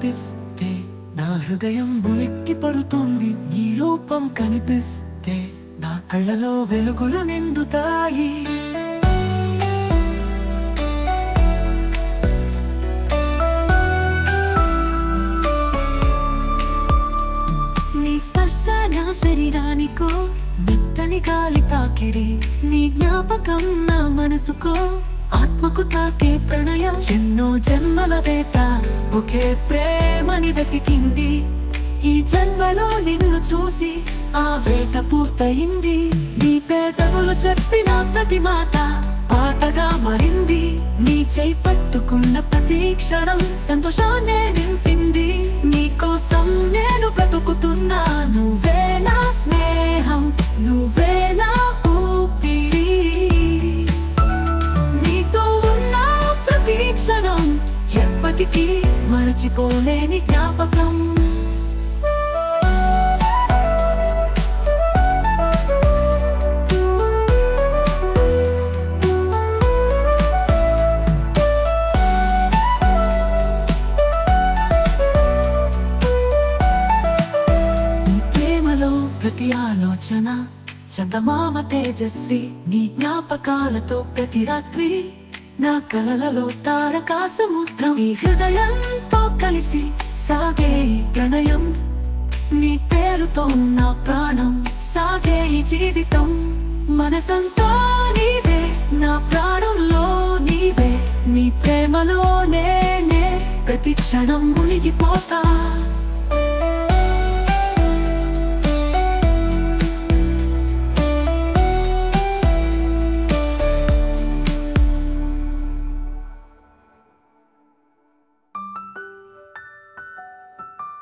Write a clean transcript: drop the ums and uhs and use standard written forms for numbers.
కనిపిస్తే నా హృదయం ఉలిక్కి పడుతుంది. నీ రూపం కనిపిస్తే నా కళ్ళలో వెలుగులు నిండుతాయి. నీ స్పర్శ నా శరీరానికో మెత్తని గాలి తాకిడి. నీ జ్ఞాపకం నా మనసుకో ఆత్మకు తాకే ప్రణయం. ఎన్నో జన్మల వేట ఒకే ప్రేమని వెతికింది. ఈ జన్మలో నిన్ను చూసి ఆ వేట పూర్తయింది. నీ పేదవులు చెప్పిన ప్రతి మాట పాటగా మారింది. నీ చేయి పట్టుకున్న ప్రతి క్షణం సంతోషాన్నే నింపింది. నీ కోసం నేను బ్రతుకుతున్నా. నువ్వే నా స్నేహం, నువ్వే నా ఊపిరి. నీతో ఉన్న ప్రతి క్షణం ఎప్పటికీ మరచిపోలేని జ్ఞాపకం. ప్రతి ఆలోచన చందమామ తేజస్వి. నీ జ్ఞాపకాలతో ప్రతి రాత్రి నా కలలలో తారకా సముద్రం. నీ హృదయంతో కలిసి సాగే ప్రణయం. నీ పేరుతో నా ప్రాణం సాగే ఈ జీవితం. మనసంతా నీవే, నా ప్రాణంలో నీవే. నీ ప్రేమలో నేనే ప్రతి క్షణం మునిగిపోతా.